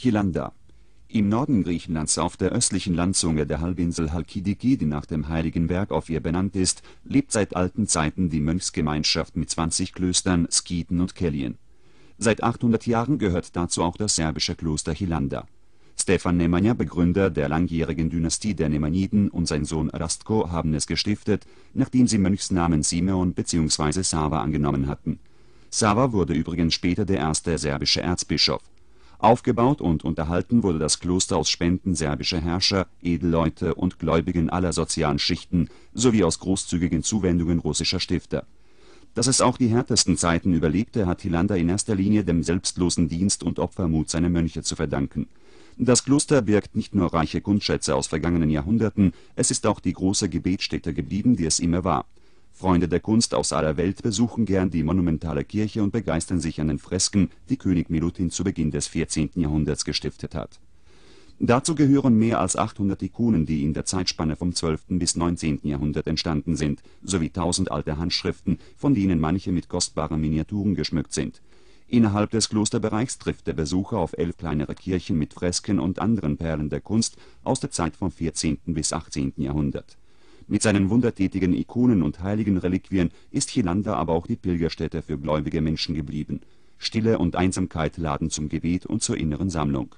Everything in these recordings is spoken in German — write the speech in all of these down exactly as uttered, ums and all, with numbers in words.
Chilanda. Im Norden Griechenlands auf der östlichen Landzunge der Halbinsel Halkidiki, die nach dem heiligen Berg auf ihr benannt ist, lebt seit alten Zeiten die Mönchsgemeinschaft mit zwanzig Klöstern, Skiten und Kellien. Seit achthundert Jahren gehört dazu auch das serbische Kloster Chilanda. Stefan Nemanja, Begründer der langjährigen Dynastie der Nemanjiden, und sein Sohn Rastko haben es gestiftet, nachdem sie Mönchsnamen Simeon bzw. Sava angenommen hatten. Sava wurde übrigens später der erste serbische Erzbischof. Aufgebaut und unterhalten wurde das Kloster aus Spenden serbischer Herrscher, Edelleute und Gläubigen aller sozialen Schichten sowie aus großzügigen Zuwendungen russischer Stifter. Dass es auch die härtesten Zeiten überlebte, hat Chilanda in erster Linie dem selbstlosen Dienst und Opfermut seiner Mönche zu verdanken. Das Kloster birgt nicht nur reiche Kundschätze aus vergangenen Jahrhunderten, es ist auch die große Gebetsstätte geblieben, die es immer war. Freunde der Kunst aus aller Welt besuchen gern die monumentale Kirche und begeistern sich an den Fresken, die König Milutin zu Beginn des vierzehnten Jahrhunderts gestiftet hat. Dazu gehören mehr als achthundert Ikonen, die in der Zeitspanne vom zwölften bis neunzehnten Jahrhundert entstanden sind, sowie tausend alte Handschriften, von denen manche mit kostbaren Miniaturen geschmückt sind. Innerhalb des Klosterbereichs trifft der Besucher auf elf kleinere Kirchen mit Fresken und anderen Perlen der Kunst aus der Zeit vom vierzehnten bis achtzehnten Jahrhundert. Mit seinen wundertätigen Ikonen und heiligen Reliquien ist Chilanda aber auch die Pilgerstätte für gläubige Menschen geblieben. Stille und Einsamkeit laden zum Gebet und zur inneren Sammlung.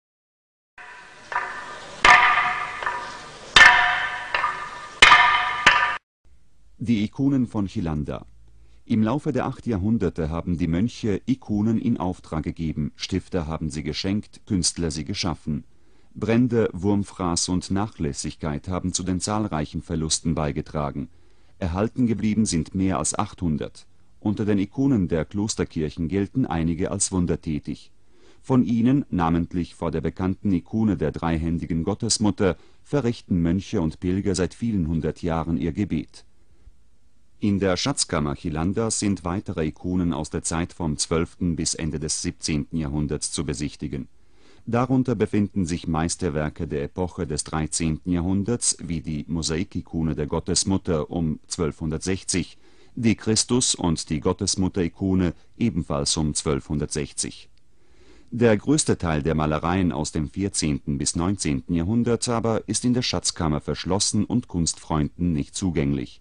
Die Ikonen von Chilanda. Im Laufe der acht Jahrhunderte haben die Mönche Ikonen in Auftrag gegeben, Stifter haben sie geschenkt, Künstler sie geschaffen. Brände, Wurmfraß und Nachlässigkeit haben zu den zahlreichen Verlusten beigetragen. Erhalten geblieben sind mehr als achthundert. Unter den Ikonen der Klosterkirchen gelten einige als wundertätig. Von ihnen, namentlich vor der bekannten Ikone der dreihändigen Gottesmutter, verrichten Mönche und Pilger seit vielen hundert Jahren ihr Gebet. In der Schatzkammer Chilandas sind weitere Ikonen aus der Zeit vom zwölften bis Ende des siebzehnten Jahrhunderts zu besichtigen. Darunter befinden sich Meisterwerke der Epoche des dreizehnten Jahrhunderts, wie die Mosaikikone der Gottesmutter um zwölfhundertsechzig, die Christus- und die Gottesmutter-Ikone ebenfalls um zwölfhundertsechzig. Der größte Teil der Malereien aus dem vierzehnten bis neunzehnten Jahrhundert aber ist in der Schatzkammer verschlossen und Kunstfreunden nicht zugänglich.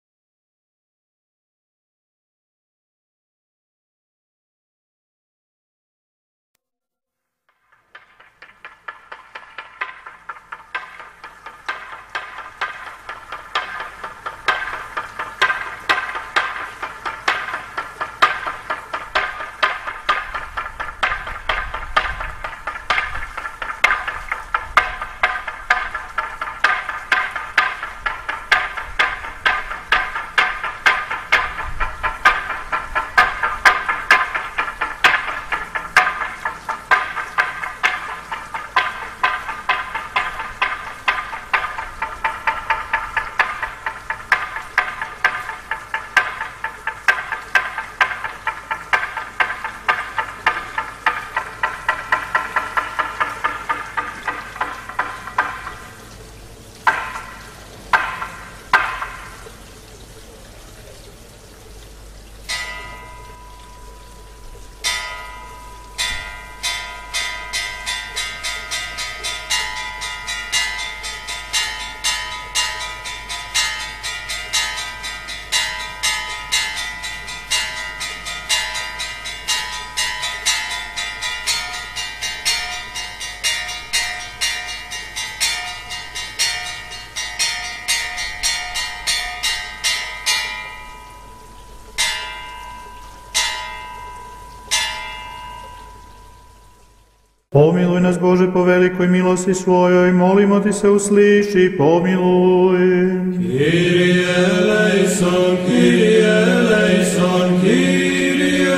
Pomiluj nas, Bože, po velikoj milosti svojoj, molimo ti se, usliši, pomiluj. Kyrie eleison, Kyrie eleison, Kyrie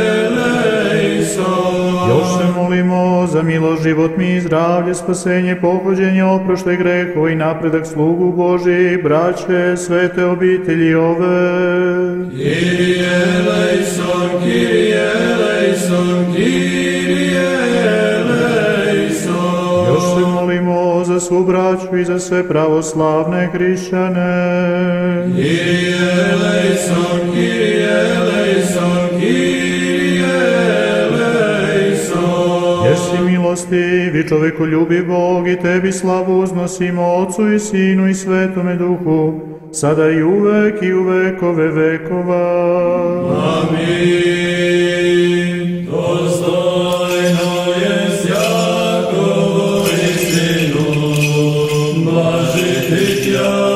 eleison. Još se molimo za milost, život mi, zdravlje, spasenje, pohođenje, oproštaj grehova i napredak slugu Boži, braće, svete obitelji ove. Kyrie eleison, Kyrie eleison, Kyrie eleison. Još se molimo za svu braću i za sve pravoslavne hrišćane. Kyrie eleison, Kyrie eleison, Kyrie eleison. jesi milostivi, čovekoljubi Bog, i tebi slavu uznosimo, Otcu i Sinu i Svetome Duhu, sada i uvek i u vekove vekova. Amin. Dostojno jest Jakovo istinu, blažiti tja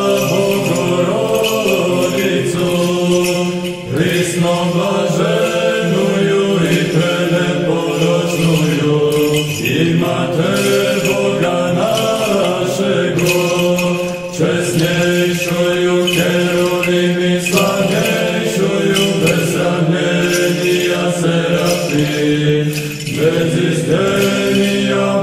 Bogorodicu, prisno blaženuju i preporočnuju, imate Boga našego, česnejšuju keruvim i slavnejšuju bez sravnjenija serafim, bez istenija